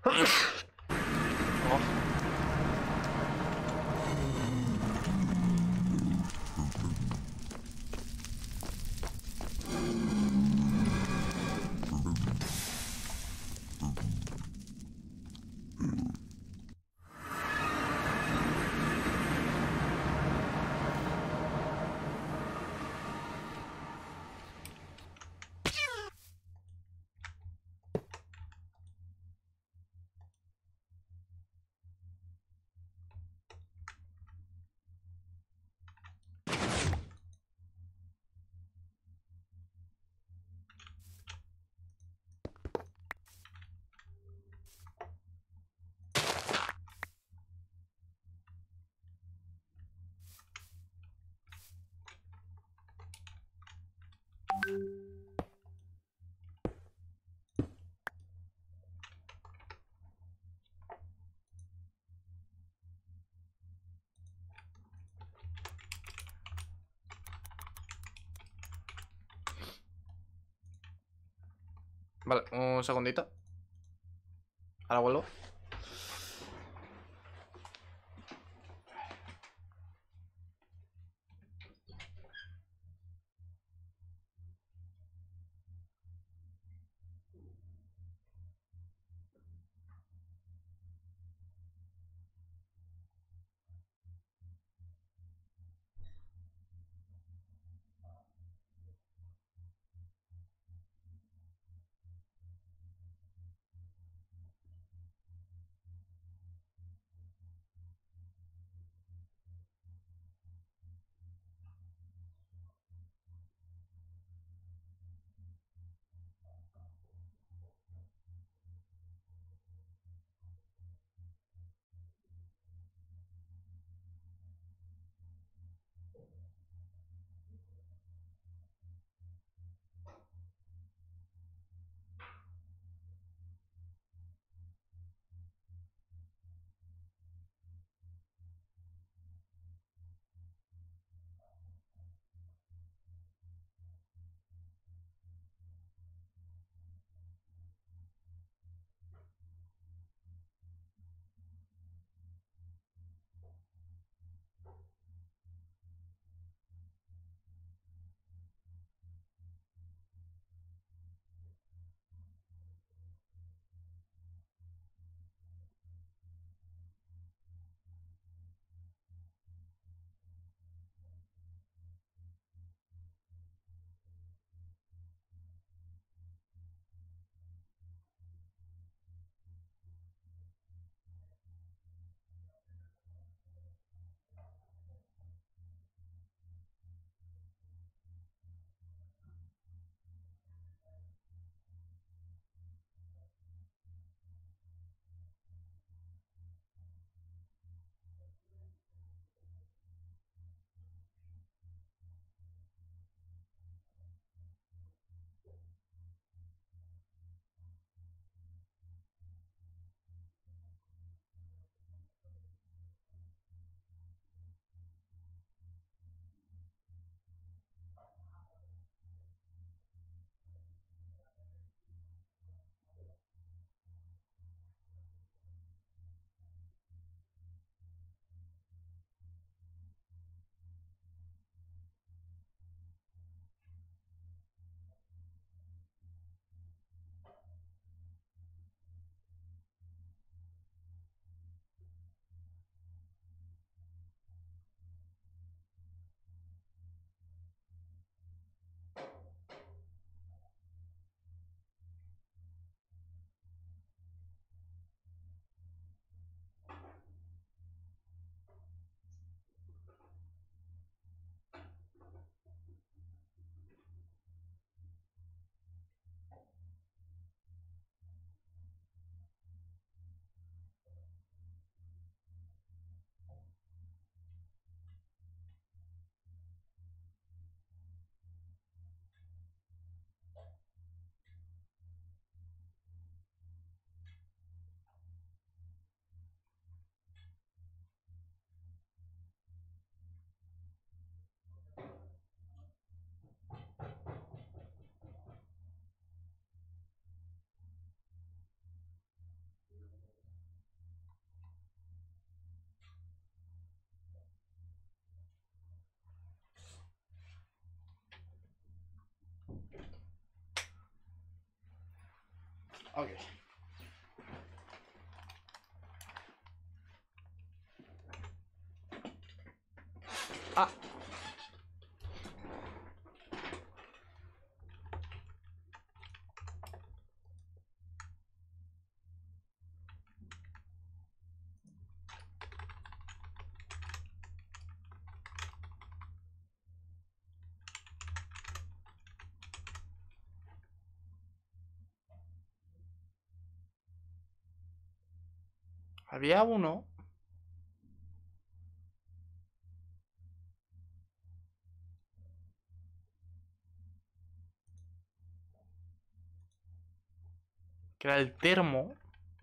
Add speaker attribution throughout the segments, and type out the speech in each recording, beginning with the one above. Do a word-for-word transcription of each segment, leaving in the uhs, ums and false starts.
Speaker 1: Oh. Vale, un segundito. Ahora vuelvo. Ok. Ah. Había uno. Que era el termo.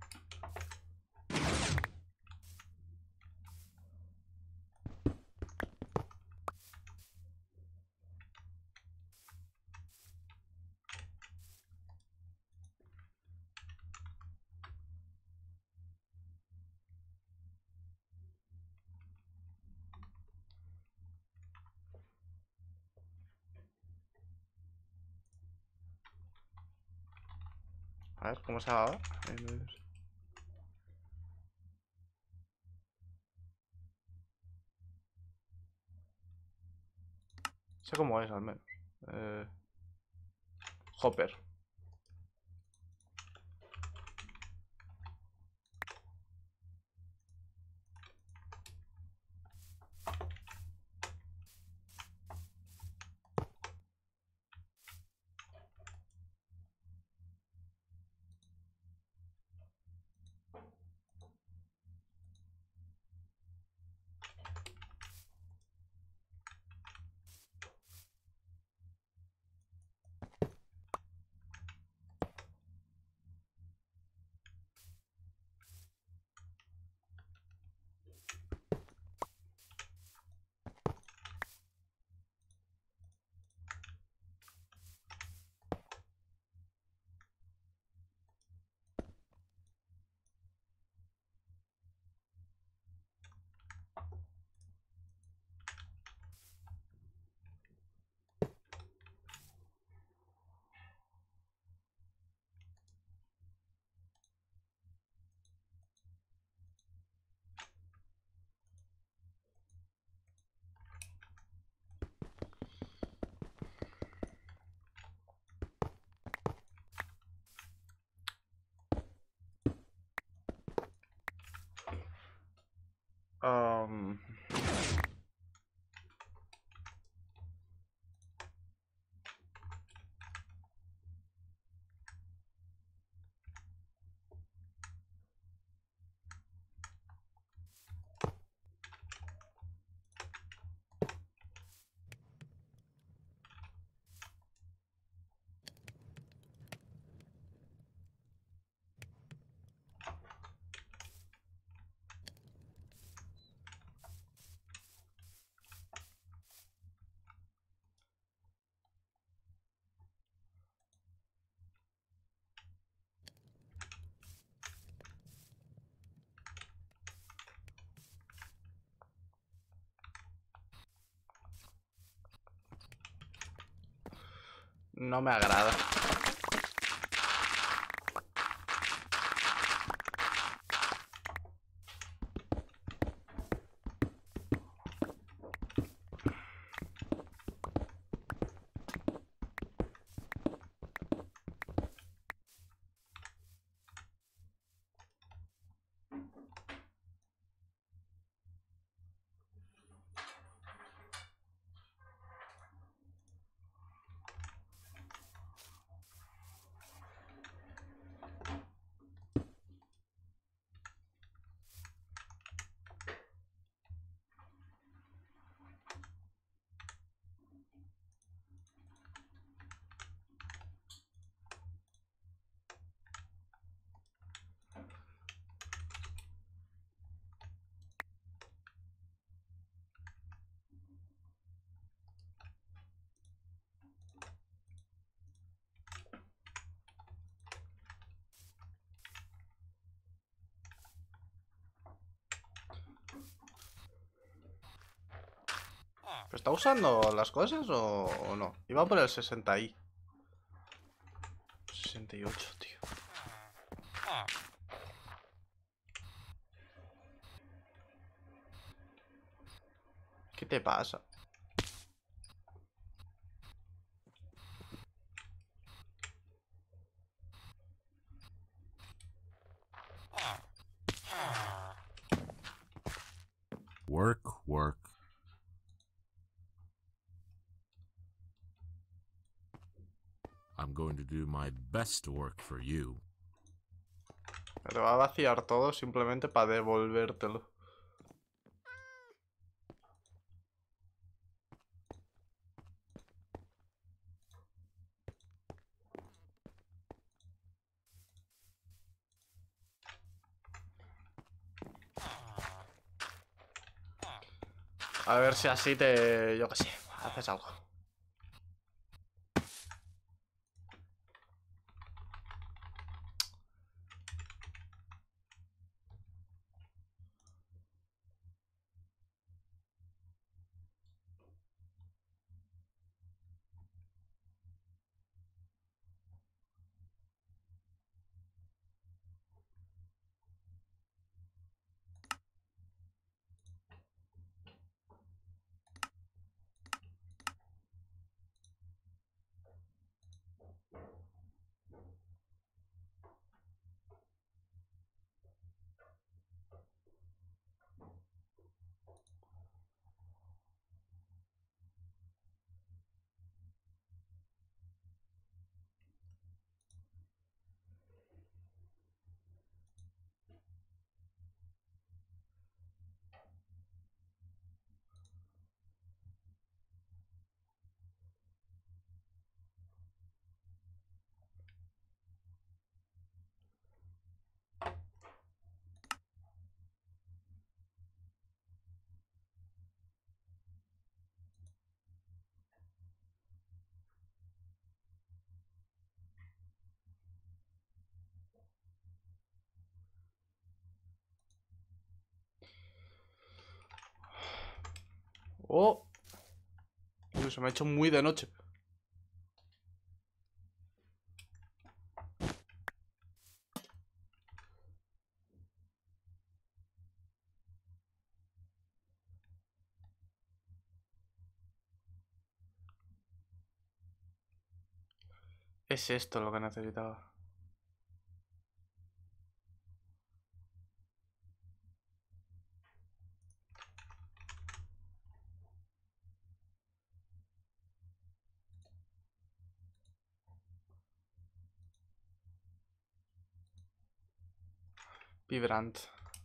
Speaker 1: A ver, ¿cómo se llama? El... Sé cómo es, al menos. Eh... Hopper. Um... No me agrada. ¿Pero está usando las cosas o, o no? Iba por el sesenta i. sesenta y ocho, tío. ¿Qué te pasa?
Speaker 2: Work, work. I'm going to do my best work for you.
Speaker 1: Te va a vaciar todo simplemente para devolvértelo. A ver si así te... yo qué sé, haces algo. Oh. Uy, se me ha hecho muy de noche. Es esto lo que necesitaba. Vibrant.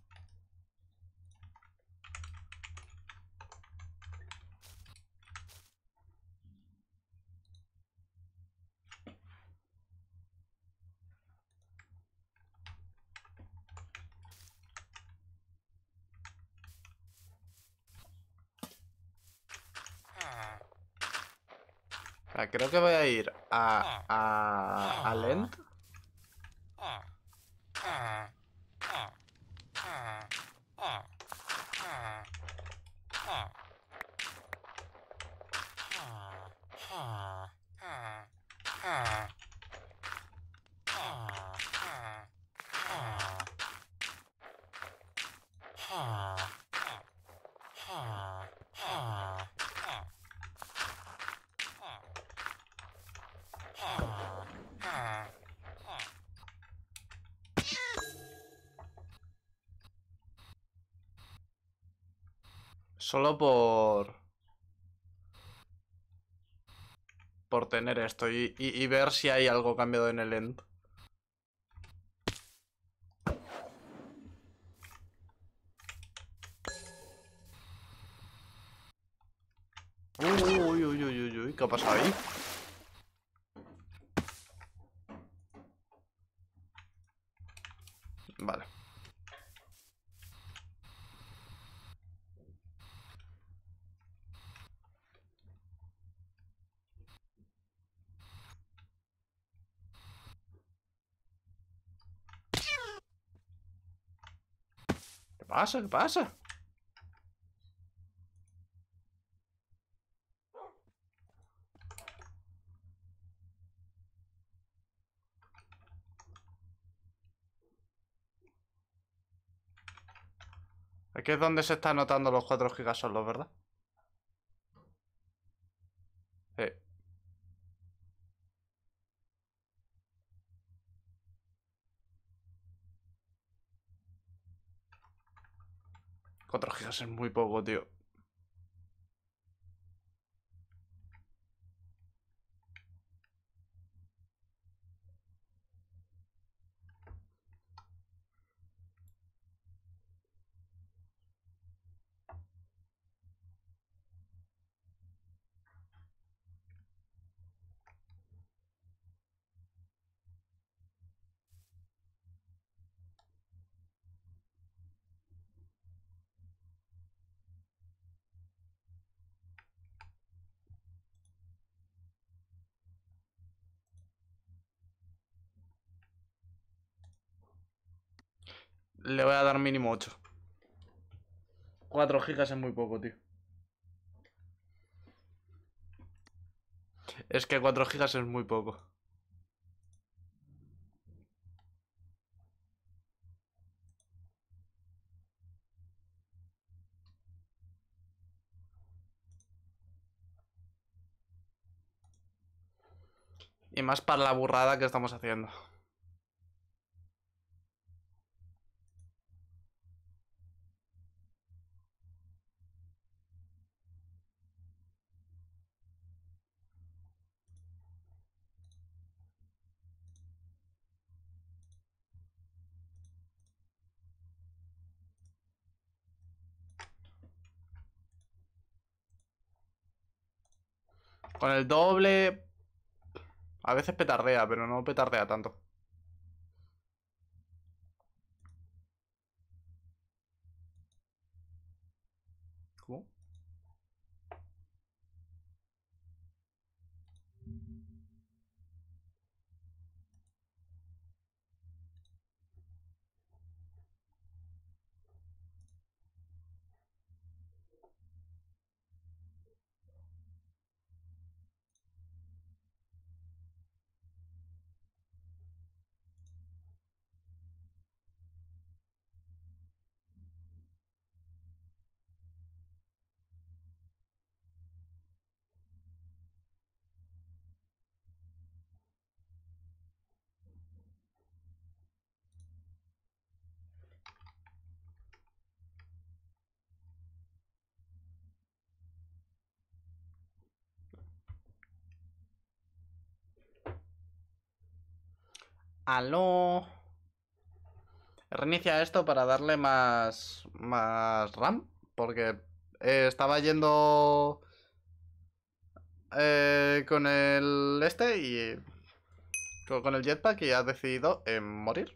Speaker 1: Ah, creo que voy a ir a... a... a Lent. Solo por... por tener esto y, y, y ver si hay algo cambiado en el end. Uy, uy, uy, uy, uy, ¿qué ha pasado ahí? Vale. ¿Qué pasa? ¿Qué pasa? Aquí es donde se están notando los cuatro gigas solos, ¿verdad? cuatro gigas es muy poco, tío. Le voy a dar mínimo ocho. cuatro gigas es muy poco, tío. Es que cuatro gigas es muy poco. Y más para la burrada que estamos haciendo. Con el doble... A veces petardea, pero no petardea tanto. ¿Cómo? Aló. Reinicia esto para darle más... Más RAM. Porque eh, estaba yendo... Eh, con el este y... Con el jetpack y ha decidido eh, morir.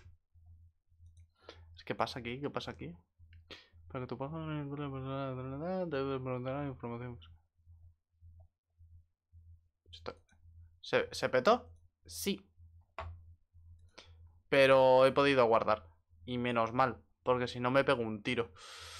Speaker 1: ¿Qué pasa aquí? ¿Qué pasa aquí? Para que tu página debe preguntar información. ¿Se, ¿Se petó? Sí. Pero he podido guardar. Y menos mal, porque si no me pego un tiro.